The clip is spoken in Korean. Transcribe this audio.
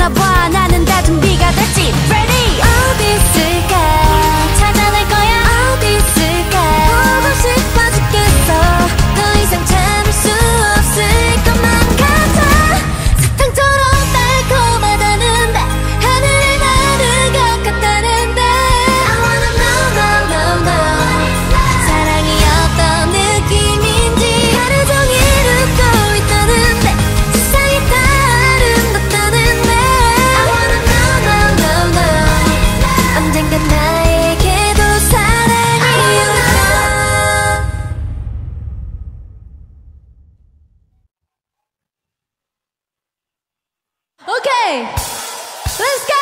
알아봐 나는 다 준비가 됐지 Ready 어디 있을까 찾아낼 거야 어디 있을까 보고 싶어 죽겠어 더 이상 참을 수 없을 것만 같아 사탕처럼 달콤하다는데 하늘을 나는 것 같다는데 I wanna know know know know 사랑이 어떤 느낌인지 하루 종일 웃고 있다는데 세상이 다 아름답다는데 I wanna know know know know 언젠간 나에게도 사랑이 올까 Okay, let's go!